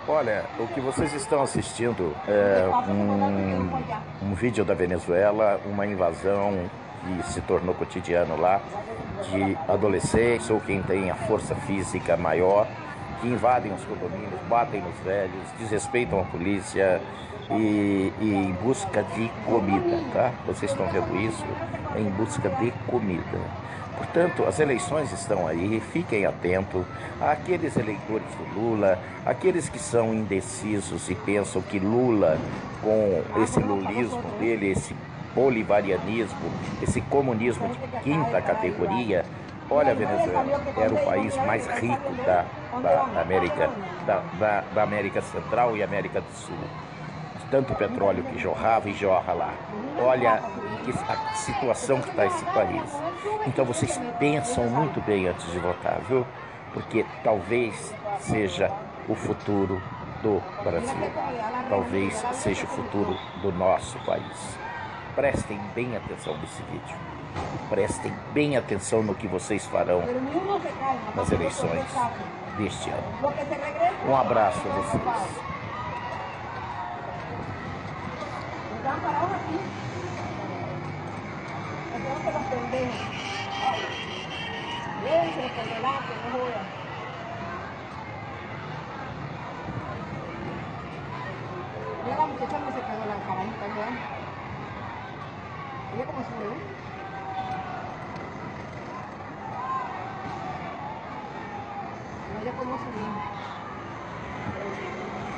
Olha, o que vocês estão assistindo é um vídeo da Venezuela, uma invasão que se tornou cotidiano lá, de adolescentes ou quem tem a força física maior, que invadem os condomínios, batem nos velhos, desrespeitam a polícia e em busca de comida, tá? Vocês estão vendo isso? É em busca de comida. Portanto, as eleições estão aí, fiquem atentos àqueles eleitores do Lula, aqueles que são indecisos e pensam que Lula, com esse lulismo dele, esse bolivarianismo, esse comunismo de quinta categoria. Olha, a Venezuela era o país mais rico da América, da América Central e América do Sul, de tanto petróleo que jorrava e jorra lá. Olha a situação que está esse país. Então vocês pensam muito bem antes de votar, viu? Porque talvez seja o futuro do Brasil. Talvez seja o futuro do nosso país. Prestem bem atenção nesse vídeo e prestem bem atenção no que vocês farão nas eleições deste ano. Um abraço a vocês. Mira la muchacha no se quedó la carajita ya. Ella como subió. No, ella como subió.